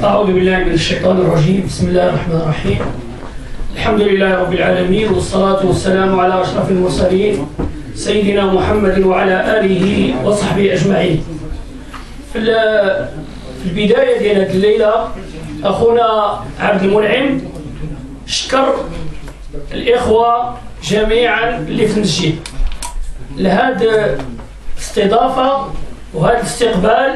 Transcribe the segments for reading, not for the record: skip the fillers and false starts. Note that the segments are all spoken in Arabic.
أعوذ بالله من الشيطان الرجيم. بسم الله الرحمن الرحيم. الحمد لله رب العالمين، والصلاة والسلام على أشرف المرسلين سيدنا محمد وعلى آله وصحبه أجمعين. في البداية ديال هذه الليلة أخونا عبد المنعم شكر الإخوة جميعا اللي في المسجد لهذا الاستضافة وهذا الاستقبال،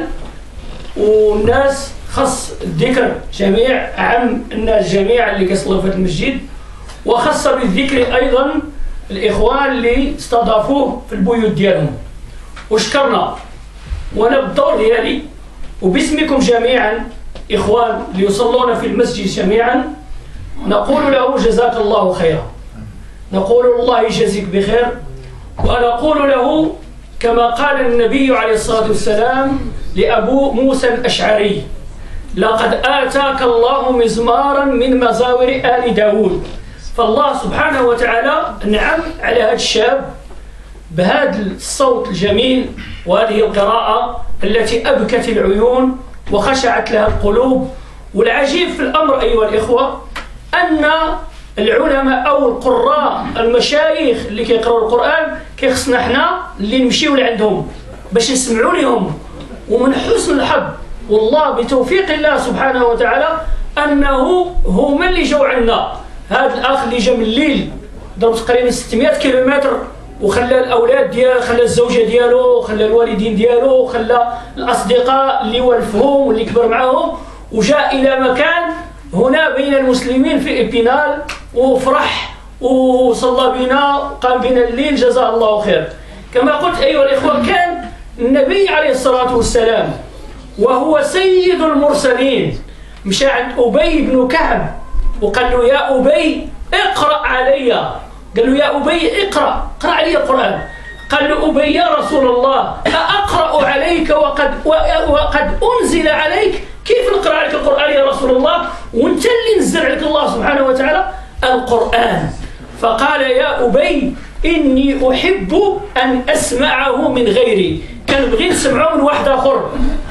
والناس خص الذكر جميع عام الناس جميعا اللي كيصلوا في المسجد، وخص بالذكر أيضا الإخوان اللي استضافوه في البيوت ديالهم وشكرنا. وأنا بالدور ديالي وباسمكم جميعا إخوان اللي يصلون في المسجد جميعا نقول له جزاك الله خيرا، نقول الله يجزيك بخير، ونقول له كما قال النبي عليه الصلاة والسلام لأبو موسى الأشعري: لقد آتاك الله مزمارا من مزامر آل داود. فالله سبحانه وتعالى نعم على هذا الشاب بهذا الصوت الجميل وهذه القراءة التي أبكت العيون وخشعت لها القلوب. والعجيب في الأمر أيها الإخوة أن العلماء أو القراء المشايخ اللي كيقرأوا القرآن كيخصنا احنا اللي نمشيو لعندهم باش نسمعوا لهم. ومن حسن الحظ والله بتوفيق الله سبحانه وتعالى أنه هما اللي جاوا عندنا. هذا الأخ اللي جا من الليل ضرب تقريبا 600 كيلومتر وخلى الأولاد ديالو، خلى الزوجة ديالو، خلى الوالدين ديالو، خلى الأصدقاء اللي والفهم واللي كبر معهم، وجاء إلى مكان هنا بين المسلمين في إبينال وفرح وصلى بنا قام بنا الليل جزاه الله خير. كما قلت أيها الإخوة كان النبي عليه الصلاة والسلام وهو سيد المرسلين مشى عند أبي بن كعب وقال له: يا أبي اقرأ علي. قال له: يا أبي اقرأ علي القرآن. قال له أبي: يا رسول الله أقرأ عليك وقد أنزل عليك؟ كيف نقرأ عليك القرآن يا رسول الله وانت اللي نزل عليك الله سبحانه وتعالى القرآن؟ فقال: يا أبي إني أحب أن أسمعه من غيري، كان بغي نسمعه من واحد آخر.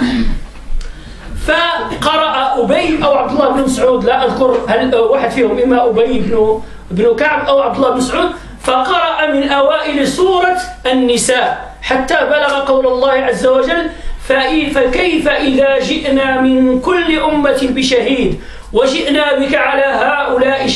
فقرأ أبي أو عبد الله بن مسعود، لا أذكر هل واحد فيهم، إما أبي بن كعب أو عبد الله بن مسعود، فقرأ من أوائل سورة النساء حتى بلغ قول الله عز وجل: فكيف إذا جئنا من كل أمة بشهيد وجئنا بك على هؤلاء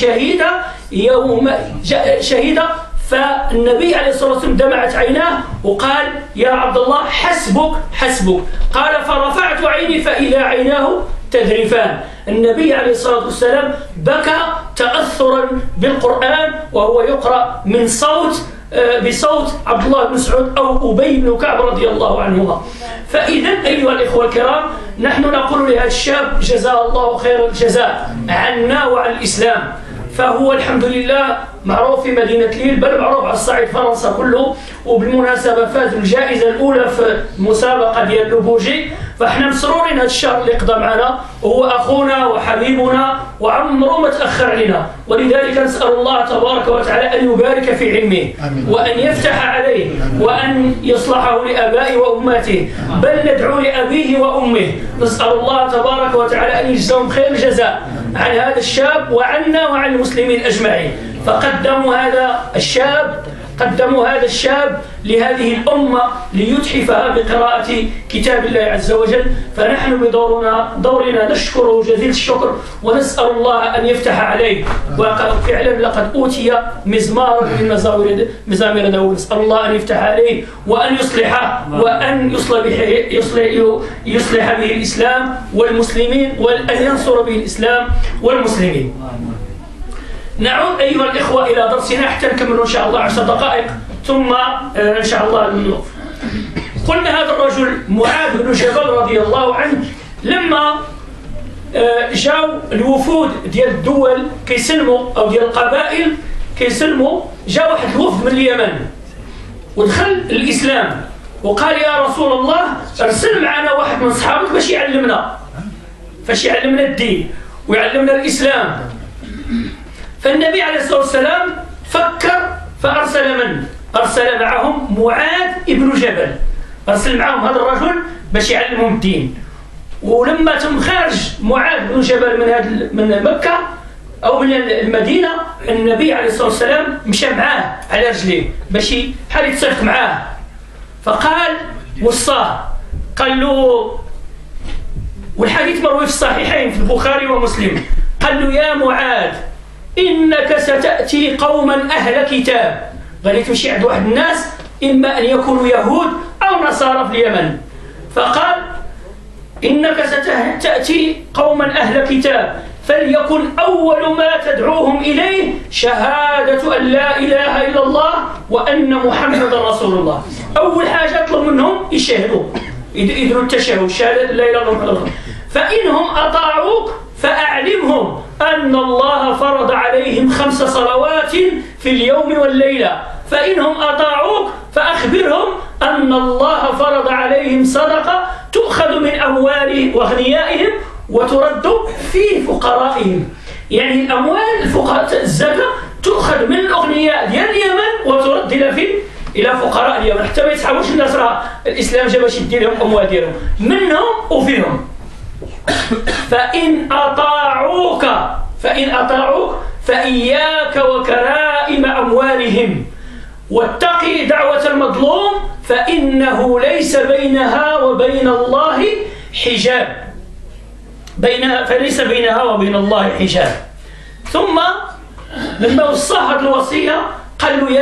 شهيدا. فالنبي عليه الصلاة والسلام دمعت عيناه وقال: يا عبد الله حسبك. قال: فرفعت عيني فإذا عيناه تذرفان. النبي عليه الصلاة والسلام بكى تأثرا بالقرآن وهو يقرأ من بصوت عبد الله بن مسعود أو أبي بن كعب رضي الله عنهما. فإذا أيها الإخوة الكرام نحن نقول لهذا الشاب جزاه الله خير الجزاء عنا وعن الإسلام. فهو الحمد لله معروف في مدينة ليل، بل معروف على الصعيد فرنسا كله. وبالمناسبة فاز الجائزة الأولى في المسابقة ديال لوبوجي. فاحنا مسرورين هذا الشهر اللي قضى معنا، وهو أخونا وحبيبنا وعمره ما تأخر علينا، ولذلك نسأل الله تبارك وتعالى أن يبارك في علمه وأن يفتح عليه وأن يصلحه لآبائه وأماته، بل ندعو لأبيه وأمه. نسأل الله تبارك وتعالى أن يجزاهم خير الجزاء عن هذا الشاب وعنا وعن المسلمين أجمعين. فقدموا هذا الشاب لهذه الأمة ليتحفها بقراءة كتاب الله عز وجل. فنحن بدورنا نشكره جزيل الشكر ونسأل الله أن يفتح عليه. وفعلا لقد أوتي مزمارا من مزامير داود. نسأل الله أن يفتح عليه وأن يصلحه وأن يصلح به الإسلام والمسلمين وأن ينصر به الإسلام والمسلمين. نعود أيها الإخوة إلى درسنا حتى نكمل إن شاء الله 10 دقائق ثم إن شاء الله نوقف. قلنا هذا الرجل معاذ بن جبل رضي الله عنه لما جاو الوفود ديال الدول كيسلموا أو ديال القبائل كيسلموا، جاء واحد الوفد من اليمن ودخل الإسلام وقال: يا رسول الله ارسل معنا واحد من صحابك باش يعلمنا الدين ويعلمنا الإسلام. فالنبي عليه الصلاة والسلام فكر فأرسل أرسل معهم معاذ بن جبل، أرسل معهم هذا الرجل باش يعلمهم الدين. ولما تم خارج معاذ بن جبل من مكة أو من المدينة، النبي عليه الصلاة والسلام مشى معاه على رجليه باش بحال يتصرف معاه، فقال وصاه قال له، والحديث مروي في الصحيحين في البخاري ومسلم، قال له يا معاذ إنك ستأتي قوما أهل كتاب، غادي تمشي عند واحد الناس إما أن يكونوا يهود أو نصارى في اليمن، فقال إنك ستأتي قوما أهل كتاب فليكن أول ما تدعوهم إليه شهادة أن لا إله إلا الله وأن محمد رسول الله. أول حاجة اطلب منهم يشهدوا، يدروا التشهد شهادة لا إله إلا الله محمد رسول الله. فإنهم أطاعوك فأعلمهم أن الله فرض عليهم 5 صلوات في اليوم والليلة، فإنهم أطاعوك فأخبرهم أن الله فرض عليهم صدقة تؤخذ من أموال وأغنيائهم وترد في فقرائهم، يعني الأموال الفقراء الزكاة تؤخذ من الأغنياء ديال اليمن وترد إلى فقراء اليمن، حتى ما يتحاولش الناس راه الإسلام جا باش يدي لهم أموال ديالهم منهم وفيهم. فإن أطاعوك فإياك وكرائم أموالهم واتقي دعوة المظلوم فإنه ليس بينها وبين الله حجاب، فليس بينها وبين الله حجاب. ثم لما وصاه هذه الوصية قال له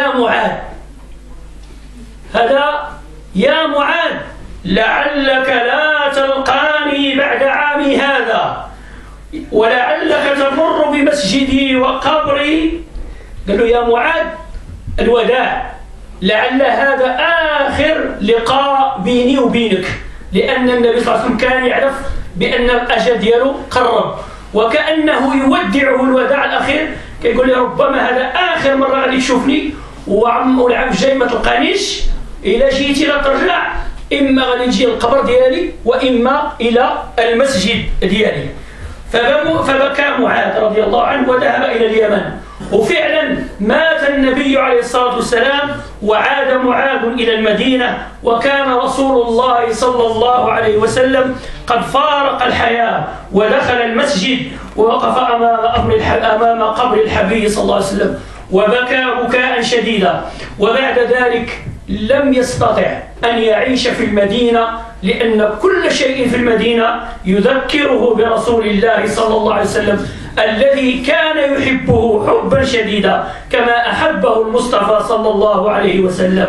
يا معاذ لعلك لا تلقاني بعد عامي هذا ولعلك تمر بمسجدي وقبري. قال له يا معاذ الوداع، لعل هذا آخر لقاء بيني وبينك، لأن النبي صلى الله عليه وسلم كان يعرف بأن الأجل دياله قرب، وكأنه يودعه الوداع الأخير، كيقول لي ربما هذا آخر مرة غادي تشوفني، والعام الجاي ما تلقانيش، إلا جيتي لا ترجع، إما غادي نجي القبر ديالي وإما إلى المسجد ديالي. فبكى معاذ رضي الله عنه وذهب إلى اليمن، وفعلا مات النبي عليه الصلاة والسلام وعاد معاذ إلى المدينة، وكان رسول الله صلى الله عليه وسلم قد فارق الحياة ودخل المسجد ووقف أمام قبر الحبيب صلى الله عليه وسلم وبكى بكاء شديدا. وبعد ذلك لم يستطع أن يعيش في المدينة، لأن كل شيء في المدينة يذكره برسول الله صلى الله عليه وسلم الذي كان يحبه حبا شديدا كما أحبه المصطفى صلى الله عليه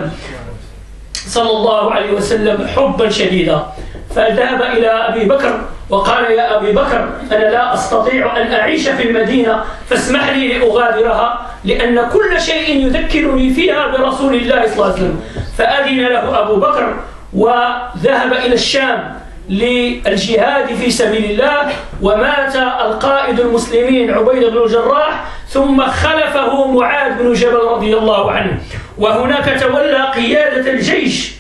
وسلم حبا شديدا. فذهب إلى أبي بكر وقال يا أبي بكر أنا لا أستطيع أن أعيش في المدينة فاسمح لي لأغادرها، لأن كل شيء يذكرني فيها برسول الله صلى الله عليه وسلم. فأذن له أبو بكر وذهب إلى الشام للجهاد في سبيل الله، ومات القائد المسلمين عبيدة بن الجراح، ثم خلفه معاذ بن جبل رضي الله عنه، وهناك تولى قيادة الجيش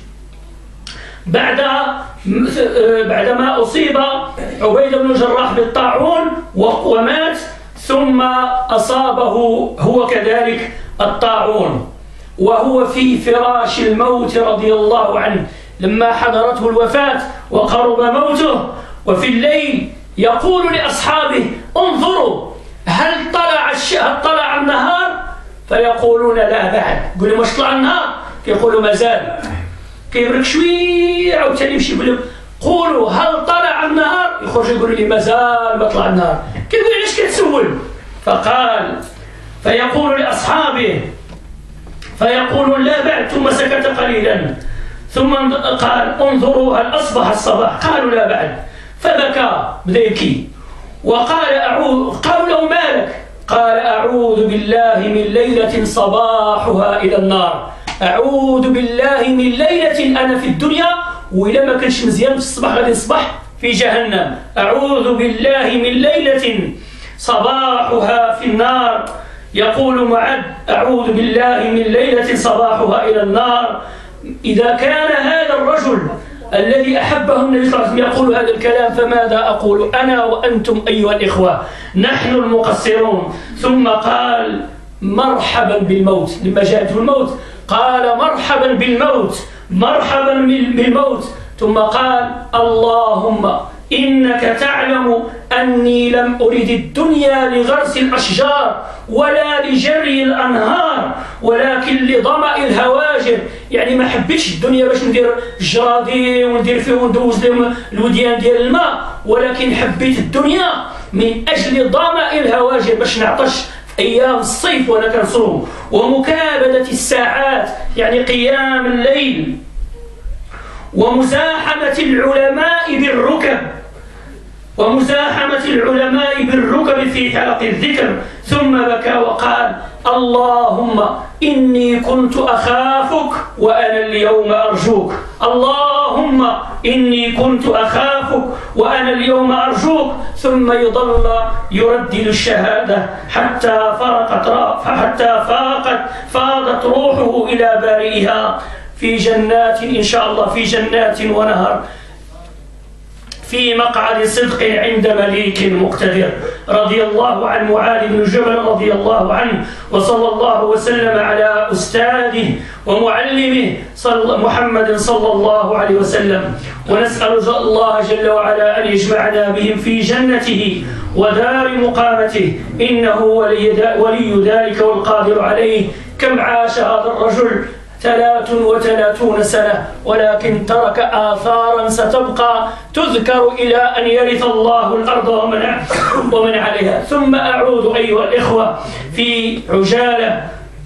بعدما أصيب عبيدة بن الجراح بالطاعون ومات، ثم أصابه هو كذلك الطاعون وهو في فراش الموت رضي الله عنه، لما حضرته الوفاة وقرب موته، وفي الليل يقول لأصحابه انظروا هل طلع النهار؟ فيقولون لا بعد. يقول لهم واش طلع النهار؟ يقولوا مازال. كيبرك شويه عاوتاني يمشي يقول لهم قولوا هل طلع النهار؟ يخرج يقول لي مازال ما طلع النهار. كيقول علاش كتسول؟ فيقول لأصحابه فيقولون لا بعد، ثم سكت قليلا ثم قال انظروا هل أصبح الصباح؟ قالوا لا بعد. فبكى بدا يبكي وقال قالوا له مالك؟ قال أعوذ بالله من ليلة صباحها إلى النار، أعوذ بالله من ليلة أنا في الدنيا وإلا ما كانش مزيان في الصباح غادي نصبح في جهنم، أعوذ بالله من ليلة صباحها في النار. يقول معاذ أعوذ بالله من ليلة صباحها إلى النار. إذا كان هذا الرجل الذي أحبه النبي صلى الله عليه وسلم يقول هذا الكلام، فماذا أقول أنا وأنتم أيها الإخوة؟ نحن المقصرون. ثم قال مرحبا بالموت، لما جاءته الموت قال مرحبا بالموت، مرحبا بالموت. ثم قال اللهم إنك تعلم أني لم أرد الدنيا لغرس الأشجار ولا لجري الأنهار ولكن لظمأ الهواجر. يعني ما حبيتش الدنيا باش ندير جرادي وندير فيه وندوز لهم الوديان ديال الماء، ولكن حبيت الدنيا من أجل ظمأ الهواجر باش نعطش في أيام الصيف وأنا كنصوم، ومكابدة الساعات يعني قيام الليل، ومزاحمة العلماء بالركب في حلق الذكر. ثم بكى وقال: اللهم إني كنت أخافك وأنا اليوم أرجوك، اللهم إني كنت أخافك وأنا اليوم أرجوك. ثم يظل يردد الشهادة حتى فاضت روحه إلى بارئها في جنات إن شاء الله، في جنات ونهر، في مقعد صدق عند مليك مقتدر. رضي الله عن معاذ بن جبل رضي الله عنه، وصلى الله وسلم على أستاذه ومعلمه محمد صلى الله عليه وسلم. ونسأل الله جل وعلا أن يجمعنا بهم في جنته ودار مقامته، إنه ولي ذلك والقادر عليه. كم عاش هذا الرجل 33 سنة، ولكن ترك آثارا ستبقى تذكر إلى أن يرث الله الأرض ومن عليها. ثم أعود أيها الإخوة في عجالة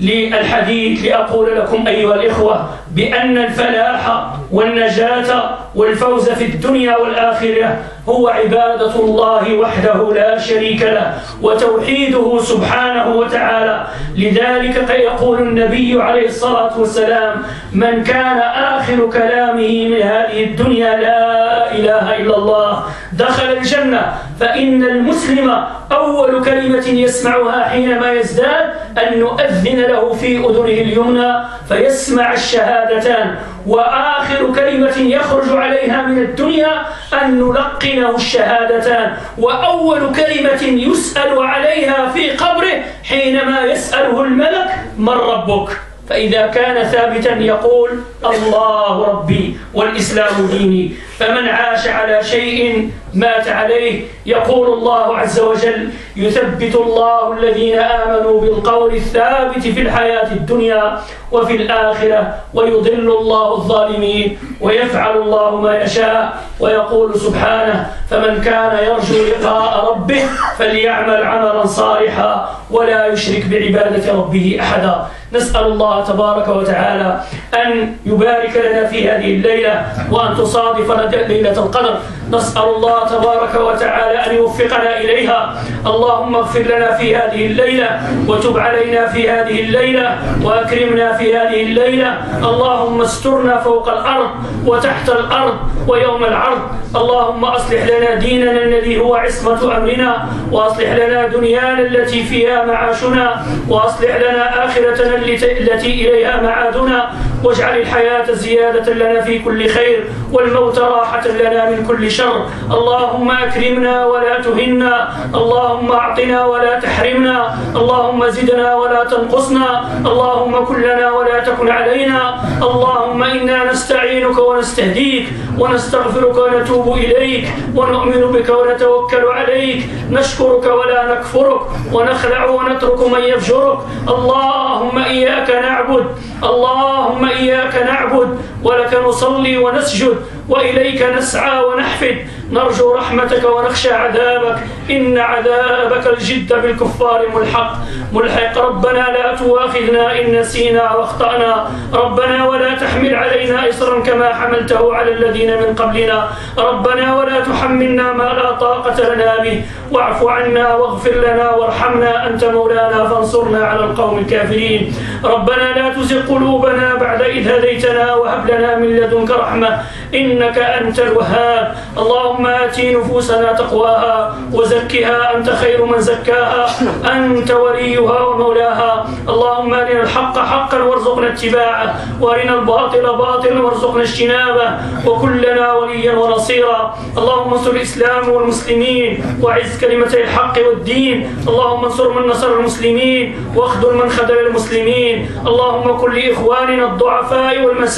للحديث لأقول لكم أيها الإخوة بأن الفلاح والنجاة والفوز في الدنيا والآخرة هو عبادة الله وحده لا شريك له وتوحيده سبحانه وتعالى. لذلك يقول النبي عليه الصلاة والسلام: من كان آخر كلامه من هذه الدنيا لا إله إلا الله دخل الجنة. فإن المسلم أول كلمة يسمعها حينما يزداد أن نؤذن له في أذنه اليمنى فيسمع الشهادتان، وآخر كلمة يخرج عليها من الدنيا أن نلقنه الشهادتان، وأول كلمة يسأل عليها في قبره حينما يسأله الملك: من ربك؟ فإذا كان ثابتا يقول: الله ربي والإسلام ديني. فمن عاش على شيء مات عليه. يقول الله عز وجل: يثبت الله الذين آمنوا بالقول الثابت في الحياة الدنيا وفي الآخرة ويضل الله الظالمين ويفعل الله ما يشاء. ويقول سبحانه: فمن كان يرجو لقاء ربه فليعمل عملا صالحا ولا يشرك بعبادة ربه أحدا. نسأل الله تبارك وتعالى أن يبارك لنا في هذه الليلة وأن تصادف ليلة القدر. نسأل الله تبارك وتعالى أن يوفقنا إليها. اللهم اغفر لنا في هذه الليلة وتب علينا في هذه الليلة وأكرمنا في هذه الليلة. اللهم استرنا فوق الأرض وتحت الأرض ويوم العرض. اللهم أصلح لنا ديننا الذي هو عصمة أمرنا، وأصلح لنا دنيانا التي فيها معاشنا، وأصلح لنا آخرتنا التي إليها معادنا، واجعل الحياة زيادة لنا في كل خير والموت راحة لنا من كل شر. اللهم أكرمنا ولا تهنا، اللهم أعطنا ولا تحرمنا، اللهم زدنا ولا تنقصنا، اللهم كن لنا ولا تكن علينا. اللهم إنا نستعينك ونستهديك ونستغفرك ونتوب إليك ونؤمن بك ونتوكل عليك، نشكرك ولا نكفرك ونخلع ونترك من يفجرك. اللهم إياك نعبد، اللهم إياك نعبد ولك نصلي ونسجد وإليك نسعى ونحفد، نرجو رحمتك ونخشى عذابك، إن عذابك الجد بالكفار ملحق. ربنا لا تؤاخذنا إن نسينا واخطأنا، ربنا ولا تحمل علينا إصرا كما حملته على الذين من قبلنا، ربنا ولا تحملنا ما لا طاقة لنا به، واعف عنا واغفر لنا وارحمنا، أنت مولانا فانصرنا على القوم الكافرين. ربنا لا تزغ قلوبنا بعد إذ هديتنا وهب لنا من لدنك رحمة إنك أنت الوهاب. اللهم آتي نفوسنا تقواها وزكها أنت خير من زكاها، أنت وليها ومولاها. اللهم أرنا الحق حقا وارزقنا اتباعه، وأرنا الباطل باطلا وارزقنا اجتنابه، وكن لنا وليا ونصيرا. اللهم انصر الإسلام والمسلمين وأعز كلمتي الحق والدين. اللهم انصر من نصر المسلمين واخذل من خذل المسلمين. اللهم كن لإخواننا الضعفاء والمساكين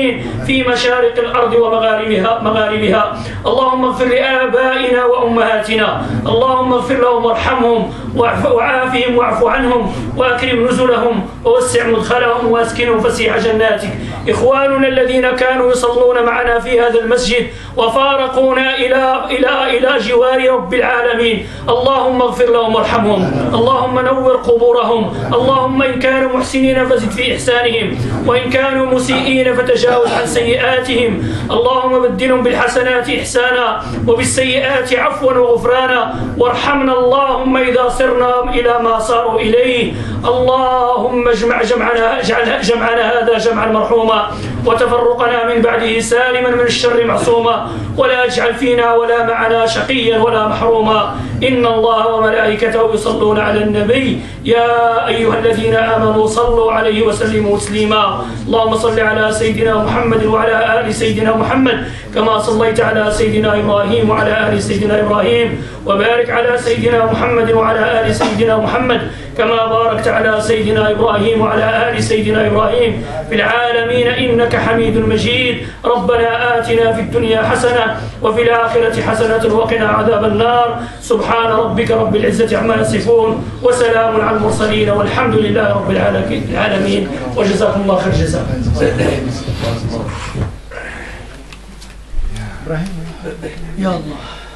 المسلمين في مشارق الأرض ومغاربها. اللهم اغفر لآبائنا وأمهاتنا، اللهم اغفر لهم وارحمهم وعافهم واعف عنهم وأكرم نزلهم ووسع مدخلهم واسكنهم فسيح جناتك. إخواننا الذين كانوا يصلون معنا في هذا المسجد وفارقونا إلى جوار رب العالمين، اللهم اغفر لهم وارحمهم، اللهم نور قبورهم، اللهم إن كانوا محسنين فزد في إحسانهم، وإن كانوا مسيئين فتجاوز عن سيئاتهم، اللهم بدلهم بالحسنات إحسانا وبالسيئات عفوا وغفرانا، وارحمنا اللهم إذا صرنا إلى ما صاروا إليه. اللهم اجعل جمعنا هذا جمعا مرحوما، وتفرقنا من بعده سالما من الشر معصوما، ولا اجعل فينا ولا معنا شقيا ولا محروما. إن الله وملائكته يصلون على النبي، يا أيها الذين آمنوا صلوا عليه وسلموا تسليما. اللهم صل على سيدنا محمد وعلى آل سيدنا محمد كما صليت على سيدنا إبراهيم وعلى آل سيدنا إبراهيم، وبارك على سيدنا محمد وعلى آل سيدنا محمد كما باركت على سيدنا إبراهيم وعلى آل سيدنا إبراهيم في العالمين إنك حميد مجيد. ربنا آتنا في الدنيا حسنة وفي الآخرة حسنة وقنا عذاب النار. سبحان ربك رب العزة عما يصفون وسلام على المرسلين والحمد لله رب العالمين، وجزاكم الله خير جزاء. يا الله.